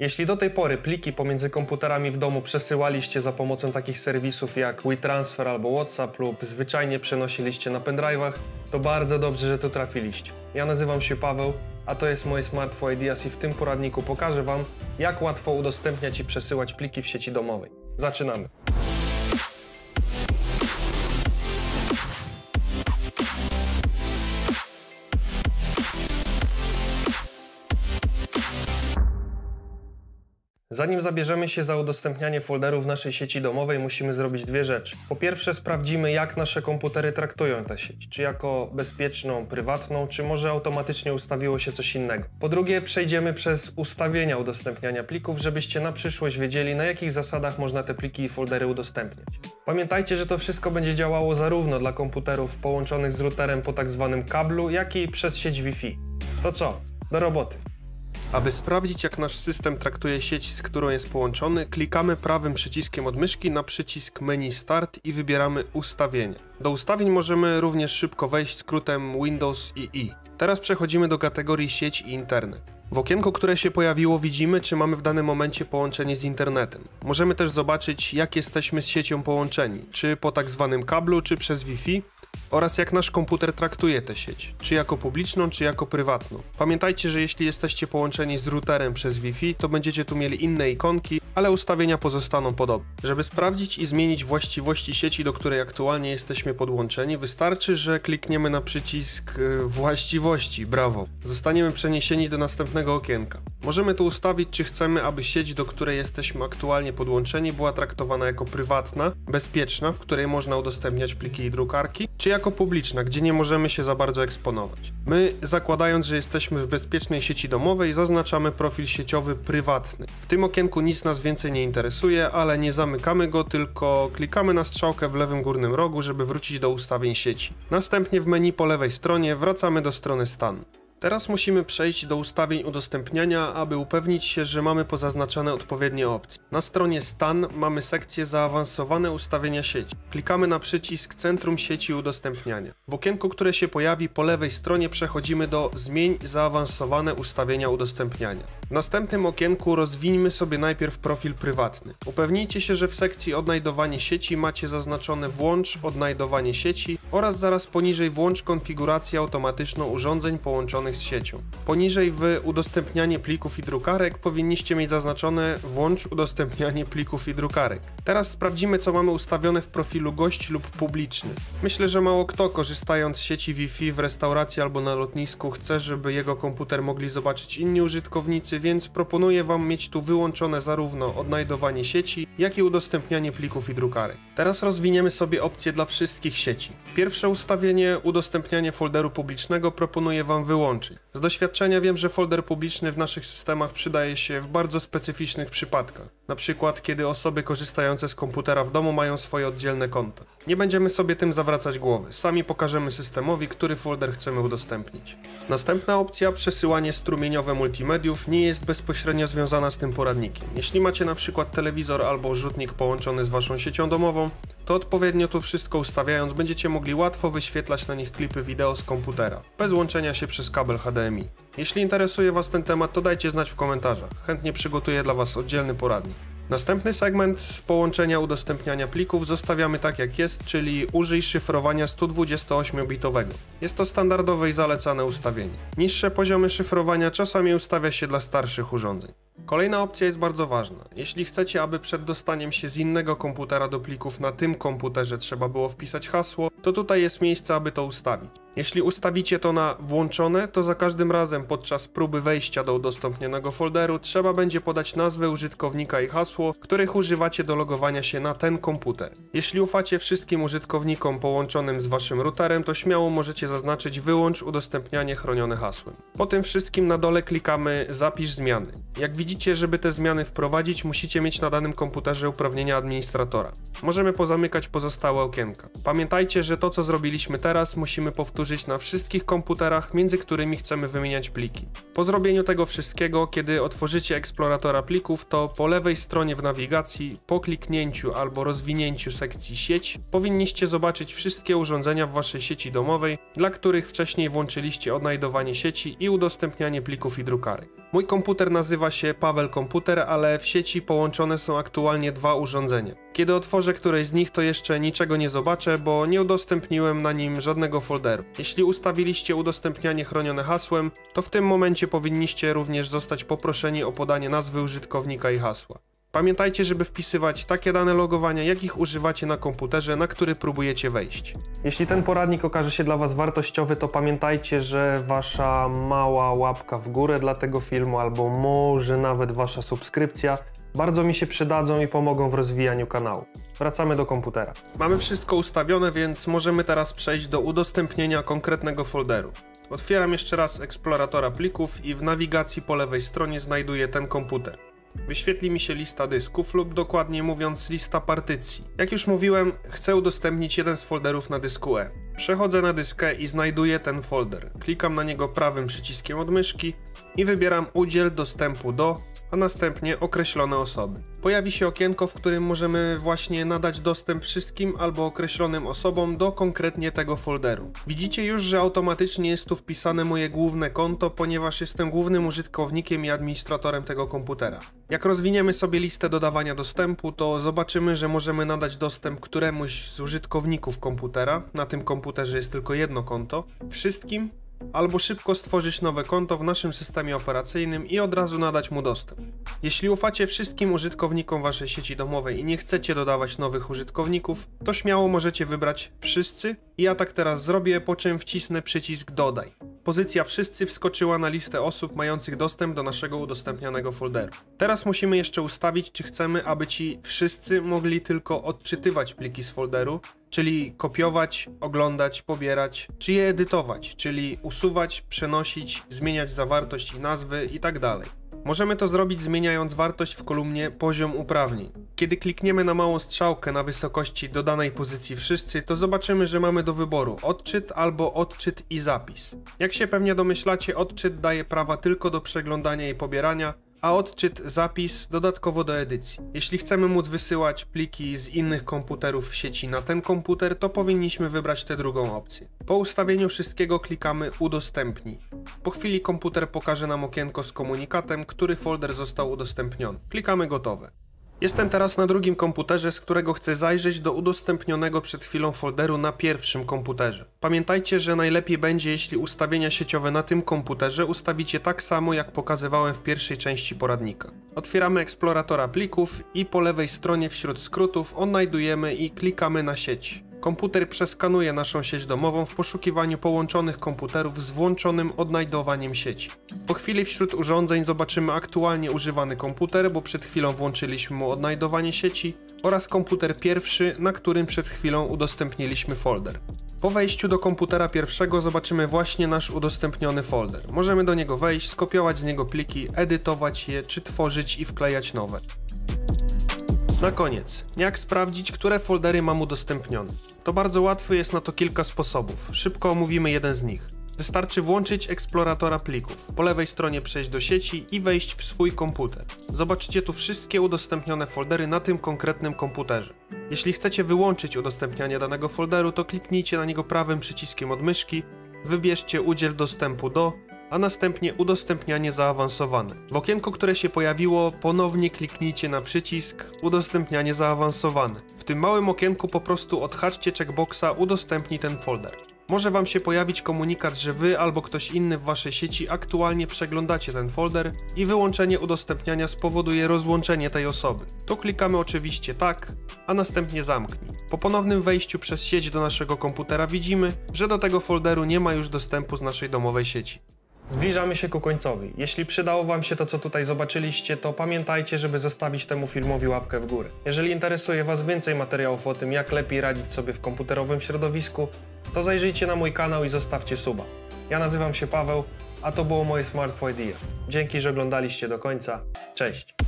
Jeśli do tej pory pliki pomiędzy komputerami w domu przesyłaliście za pomocą takich serwisów jak WeTransfer albo WhatsApp lub zwyczajnie przenosiliście na pendrive'ach, to bardzo dobrze, że tu trafiliście. Ja nazywam się Paweł, a to jest moje Smartphone Ideas i w tym poradniku pokażę Wam, jak łatwo udostępniać i przesyłać pliki w sieci domowej. Zaczynamy! Zanim zabierzemy się za udostępnianie folderów w naszej sieci domowej, musimy zrobić dwie rzeczy. Po pierwsze, sprawdzimy, jak nasze komputery traktują tę sieć. Czy jako bezpieczną, prywatną, czy może automatycznie ustawiło się coś innego. Po drugie, przejdziemy przez ustawienia udostępniania plików, żebyście na przyszłość wiedzieli, na jakich zasadach można te pliki i foldery udostępniać. Pamiętajcie, że to wszystko będzie działało zarówno dla komputerów połączonych z routerem po tak zwanym kablu, jak i przez sieć Wi-Fi. To co? Do roboty! Aby sprawdzić, jak nasz system traktuje sieć, z którą jest połączony, klikamy prawym przyciskiem od myszki na przycisk menu Start i wybieramy Ustawienia. Do ustawień możemy również szybko wejść skrótem Windows i I. Teraz przechodzimy do kategorii Sieć i Internet. W okienku, które się pojawiło, widzimy, czy mamy w danym momencie połączenie z internetem. Możemy też zobaczyć, jak jesteśmy z siecią połączeni, czy po tak zwanym kablu, czy przez Wi-Fi, oraz jak nasz komputer traktuje tę sieć, czy jako publiczną, czy jako prywatną. Pamiętajcie, że jeśli jesteście połączeni z routerem przez Wi-Fi, to będziecie tu mieli inne ikonki, ale ustawienia pozostaną podobne. Żeby sprawdzić i zmienić właściwości sieci, do której aktualnie jesteśmy podłączeni, wystarczy, że klikniemy na przycisk Właściwości, brawo. Zostaniemy przeniesieni do następnego okienka. Możemy tu ustawić, czy chcemy, aby sieć, do której jesteśmy aktualnie podłączeni, była traktowana jako prywatna, bezpieczna, w której można udostępniać pliki i drukarki, czy jako publiczna, gdzie nie możemy się za bardzo eksponować. My, zakładając, że jesteśmy w bezpiecznej sieci domowej, zaznaczamy profil sieciowy prywatny. W tym okienku nic nas więcej nie interesuje, ale nie zamykamy go, tylko klikamy na strzałkę w lewym górnym rogu, żeby wrócić do ustawień sieci. Następnie w menu po lewej stronie wracamy do strony Stan. Teraz musimy przejść do ustawień udostępniania, aby upewnić się, że mamy pozaznaczone odpowiednie opcje. Na stronie Stan mamy sekcję Zaawansowane ustawienia sieci. Klikamy na przycisk Centrum sieci udostępniania. W okienku, które się pojawi po lewej stronie, przechodzimy do Zmień zaawansowane ustawienia udostępniania. W następnym okienku rozwińmy sobie najpierw profil prywatny. Upewnijcie się, że w sekcji Odnajdowanie sieci macie zaznaczone Włącz odnajdowanie sieci oraz zaraz poniżej Włącz konfigurację automatyczną urządzeń połączonych z siecią. Poniżej w Udostępnianie plików i drukarek powinniście mieć zaznaczone Włącz udostępnianie plików i drukarek. Teraz sprawdzimy, co mamy ustawione w profilu Gość lub Publiczny. Myślę, że mało kto, korzystając z sieci Wi-Fi w restauracji albo na lotnisku, chce, żeby jego komputer mogli zobaczyć inni użytkownicy, więc proponuję Wam mieć tu wyłączone zarówno odnajdowanie sieci, jak i udostępnianie plików i drukarek. Teraz rozwiniemy sobie opcje dla wszystkich sieci. Pierwsze ustawienie, udostępnianie folderu publicznego, proponuję Wam wyłączyć. Z doświadczenia wiem, że folder publiczny w naszych systemach przydaje się w bardzo specyficznych przypadkach. Na przykład, kiedy osoby korzystające z komputera w domu mają swoje oddzielne konta. Nie będziemy sobie tym zawracać głowy. Sami pokażemy systemowi, który folder chcemy udostępnić. Następna opcja, przesyłanie strumieniowe multimediów, nie jest bezpośrednio związana z tym poradnikiem. Jeśli macie na przykład telewizor albo rzutnik połączony z Waszą siecią domową, to odpowiednio tu wszystko ustawiając będziecie mogli łatwo wyświetlać na nich klipy wideo z komputera, bez łączenia się przez kabel HDMI. Jeśli interesuje Was ten temat, to dajcie znać w komentarzach. Chętnie przygotuję dla Was oddzielny poradnik. Następny segment połączenia udostępniania plików zostawiamy tak jak jest, czyli użyj szyfrowania 128-bitowego. Jest to standardowe i zalecane ustawienie. Niższe poziomy szyfrowania czasami ustawia się dla starszych urządzeń. Kolejna opcja jest bardzo ważna. Jeśli chcecie, aby przed dostaniem się z innego komputera do plików na tym komputerze trzeba było wpisać hasło, to tutaj jest miejsce, aby to ustawić. Jeśli ustawicie to na włączone, to za każdym razem podczas próby wejścia do udostępnionego folderu trzeba będzie podać nazwę użytkownika i hasło, których używacie do logowania się na ten komputer. Jeśli ufacie wszystkim użytkownikom połączonym z Waszym routerem, to śmiało możecie zaznaczyć Wyłącz udostępnianie chronione hasłem. Po tym wszystkim na dole klikamy Zapisz zmiany. Jak widzicie, żeby te zmiany wprowadzić, musicie mieć na danym komputerze uprawnienia administratora. Możemy pozamykać pozostałe okienka. Pamiętajcie, że to, co zrobiliśmy teraz, musimy powtórzyć powtórzyć na wszystkich komputerach, między którymi chcemy wymieniać pliki. Po zrobieniu tego wszystkiego, kiedy otworzycie eksploratora plików, to po lewej stronie w nawigacji, po kliknięciu albo rozwinięciu sekcji sieć, powinniście zobaczyć wszystkie urządzenia w waszej sieci domowej, dla których wcześniej włączyliście odnajdowanie sieci i udostępnianie plików i drukarek. Mój komputer nazywa się Paweł Komputer, ale w sieci połączone są aktualnie dwa urządzenia. Kiedy otworzę któreś z nich, to jeszcze niczego nie zobaczę, bo nie udostępniłem na nim żadnego folderu. Jeśli ustawiliście udostępnianie chronione hasłem, to w tym momencie powinniście również zostać poproszeni o podanie nazwy użytkownika i hasła. Pamiętajcie, żeby wpisywać takie dane logowania, jakich używacie na komputerze, na który próbujecie wejść. Jeśli ten poradnik okaże się dla Was wartościowy, to pamiętajcie, że Wasza mała łapka w górę dla tego filmu, albo może nawet Wasza subskrypcja, bardzo mi się przydadzą i pomogą w rozwijaniu kanału. Wracamy do komputera. Mamy wszystko ustawione, więc możemy teraz przejść do udostępnienia konkretnego folderu. Otwieram jeszcze raz eksploratora plików i w nawigacji po lewej stronie znajduję ten komputer. Wyświetli mi się lista dysków lub dokładnie mówiąc lista partycji. Jak już mówiłem, chcę udostępnić jeden z folderów na dysku E. Przechodzę na dysk E i znajduję ten folder. Klikam na niego prawym przyciskiem od myszki i wybieram udziel dostępu do, a następnie określone osoby. Pojawi się okienko, w którym możemy właśnie nadać dostęp wszystkim albo określonym osobom do konkretnie tego folderu. Widzicie już, że automatycznie jest tu wpisane moje główne konto, ponieważ jestem głównym użytkownikiem i administratorem tego komputera. Jak rozwiniemy sobie listę dodawania dostępu, to zobaczymy, że możemy nadać dostęp któremuś z użytkowników komputera, na tym komputerze jest tylko jedno konto, wszystkim, albo szybko stworzyć nowe konto w naszym systemie operacyjnym i od razu nadać mu dostęp. Jeśli ufacie wszystkim użytkownikom waszej sieci domowej i nie chcecie dodawać nowych użytkowników, to śmiało możecie wybrać wszyscy i ja tak teraz zrobię, po czym wcisnę przycisk dodaj. Pozycja wszyscy wskoczyła na listę osób mających dostęp do naszego udostępnianego folderu. Teraz musimy jeszcze ustawić, czy chcemy, aby ci wszyscy mogli tylko odczytywać pliki z folderu, czyli kopiować, oglądać, pobierać, czy je edytować, czyli usuwać, przenosić, zmieniać zawartość i nazwy itd. Możemy to zrobić zmieniając wartość w kolumnie poziom uprawnień. Kiedy klikniemy na małą strzałkę na wysokości dodanej pozycji wszyscy, to zobaczymy, że mamy do wyboru odczyt albo odczyt i zapis. Jak się pewnie domyślacie, odczyt daje prawa tylko do przeglądania i pobierania, a odczyt zapis dodatkowo do edycji. Jeśli chcemy móc wysyłać pliki z innych komputerów w sieci na ten komputer, to powinniśmy wybrać tę drugą opcję. Po ustawieniu wszystkiego klikamy udostępnij. Po chwili komputer pokaże nam okienko z komunikatem, który folder został udostępniony. Klikamy gotowe. Jestem teraz na drugim komputerze, z którego chcę zajrzeć do udostępnionego przed chwilą folderu na pierwszym komputerze. Pamiętajcie, że najlepiej będzie, jeśli ustawienia sieciowe na tym komputerze ustawicie tak samo, jak pokazywałem w pierwszej części poradnika. Otwieramy eksploratora plików i po lewej stronie wśród skrótów odnajdujemy i klikamy na sieć. Komputer przeskanuje naszą sieć domową w poszukiwaniu połączonych komputerów z włączonym odnajdowaniem sieci. Po chwili wśród urządzeń zobaczymy aktualnie używany komputer, bo przed chwilą włączyliśmy mu odnajdowanie sieci, oraz komputer pierwszy, na którym przed chwilą udostępniliśmy folder. Po wejściu do komputera pierwszego zobaczymy właśnie nasz udostępniony folder. Możemy do niego wejść, skopiować z niego pliki, edytować je, czy tworzyć i wklejać nowe. Na koniec, jak sprawdzić, które foldery mam udostępnione? To bardzo łatwo, jest na to kilka sposobów. Szybko omówimy jeden z nich. Wystarczy włączyć eksploratora plików, po lewej stronie przejść do sieci i wejść w swój komputer. Zobaczycie tu wszystkie udostępnione foldery na tym konkretnym komputerze. Jeśli chcecie wyłączyć udostępnianie danego folderu, to kliknijcie na niego prawym przyciskiem od myszki, wybierzcie udziel dostępu do, a następnie udostępnianie zaawansowane. W okienku, które się pojawiło, ponownie kliknijcie na przycisk udostępnianie zaawansowane. W tym małym okienku po prostu odhaczcie checkboxa udostępnij ten folder. Może wam się pojawić komunikat, że wy albo ktoś inny w waszej sieci aktualnie przeglądacie ten folder i wyłączenie udostępniania spowoduje rozłączenie tej osoby. Tu klikamy oczywiście tak, a następnie zamknij. Po ponownym wejściu przez sieć do naszego komputera widzimy, że do tego folderu nie ma już dostępu z naszej domowej sieci. Zbliżamy się ku końcowi. Jeśli przydało wam się to, co tutaj zobaczyliście, to pamiętajcie, żeby zostawić temu filmowi łapkę w górę. Jeżeli interesuje was więcej materiałów o tym, jak lepiej radzić sobie w komputerowym środowisku, to zajrzyjcie na mój kanał i zostawcie suba. Ja nazywam się Paweł, a to było moje Smartphone Idea. Dzięki, że oglądaliście do końca. Cześć!